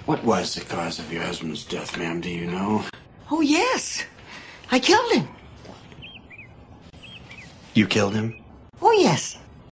What was the cause of your husband's death, ma'am? Do you know? Oh, yes. I killed him. You killed him? Oh, yes.